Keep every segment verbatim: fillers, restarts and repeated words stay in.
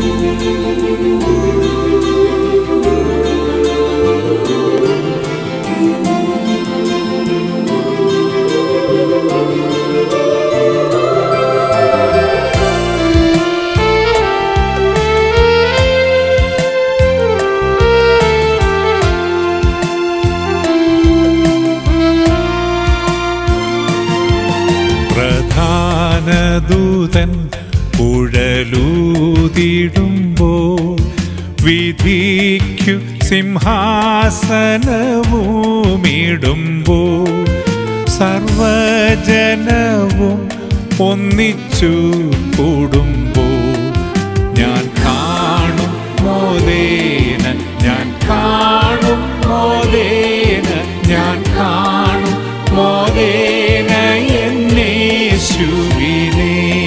ദൂതൻ കുഴലൂതിടുമ്പോൾ വിധിക്കു സിംഹാസനവുമിടുമ്പോൾ സർവജനവും ഒന്നിച്ചു കൂടുമ്പോൾ ഞാൻ കാണും മോദേന ഞാൻ കാണും മോദേന ഞാൻ കാണും മോദേന എന്നേശുവിനെ.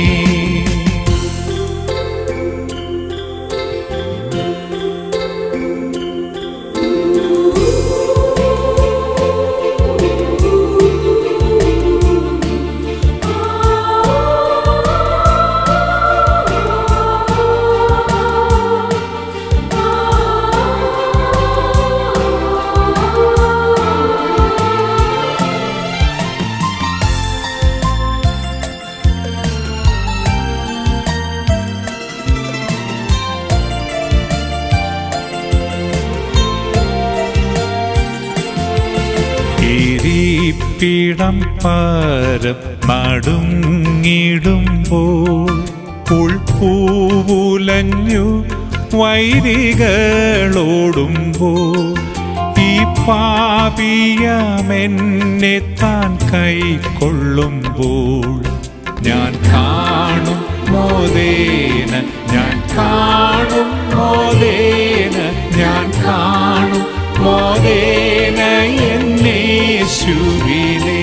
കിരീടം പരം നടുങ്ങിടുമ്പോൾ ഉൾപ്പൂവുലഞ്ഞു വൈരികളോടുമ്പോൾ ഈ പാപിയമെന്നെ താൻ കൈക്കൊള്ളുമ്പോൾ ഞാൻ കാണും മോദേന ഞാൻ കാണും മോദേന ഞാൻ കാണും മോദേന എന്നേശുവിനെ.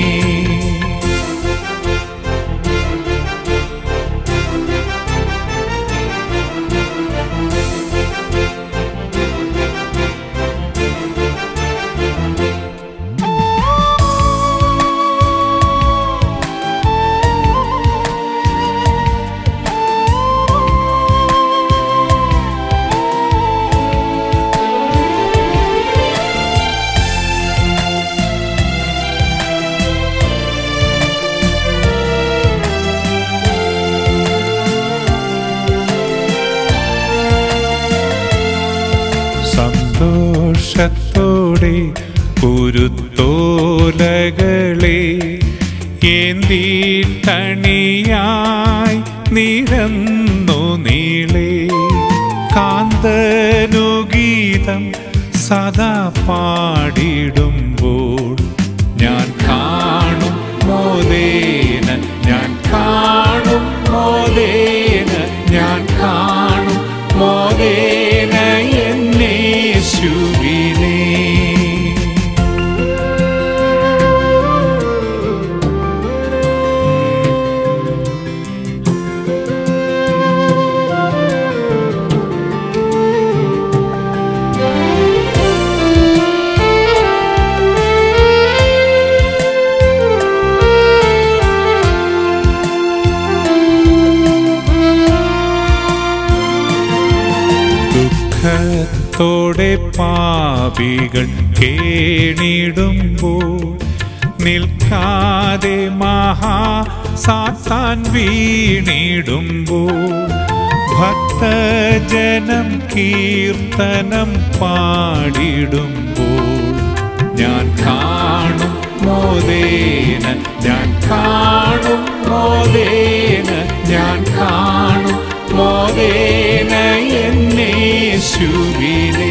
സന്തോഷത്തോടെ കുരുത്തോലകളെ ഏന്തിട്ടണിയായി നിരന്നു നീളെ കാന്തനുഗീതം സദാ പാടിടുമ്പോൾ ഞാൻ കാണും മോദേന ഞാൻ കാണും മോദേന ഞാൻ കാണും മോദേന എന്നേശുവിനെ. ദുഃഖത്തോടെ പാപികൾ കേണിടുമ്പോൾ നിൽക്കാതെ മഹാ സാത്താൻ വീണിടുമ്പോൾ ഭക്തജനം കീർത്തനം പാടിടുമ്പോൾ ഞാൻ കാണും മോദേന ഞാൻ കാണും മോദേന ഞാൻ കാണും മോദേന എന്നേശുവിനെ.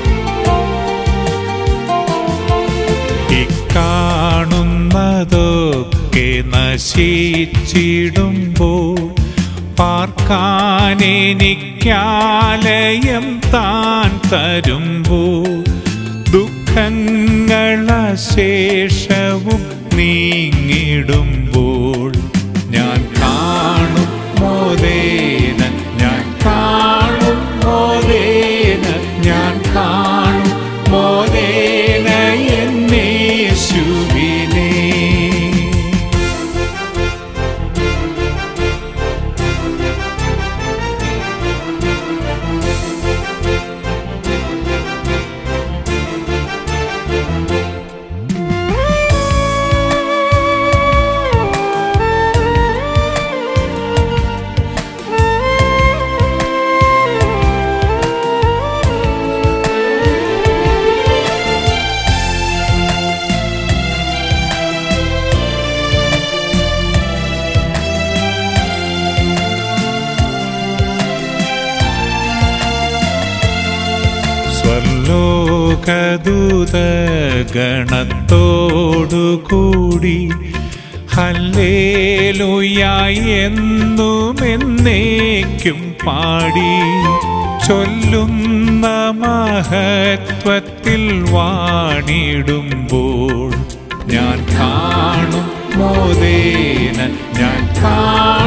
കാണുന്നതോ ഒക്കെ നശിച്ചിടുമ്പോൾ പാർക്കാനെനിക്കാലയം താൻ തരുമ്പോൾ ദുഃഖങ്ങളശേഷവും നീങ്ങിടുമ്പോൾ ഞാൻ കാണും മോദേന ഞാൻ കാണും മോദേന ഞാൻ കാണും മോദേന എന്നേശുവിനെ. സ്വർലോകദൂതഗണത്തോടുകൂടി ഹല്ലേലൂയ എന്നും എന്നേക്കും പാടി ചൊല്ലുന്ന മഹത്വത്തിൽ വാണിടുമ്പോൾ ഞാൻ കാണും മോദേന ഞാൻ കാണും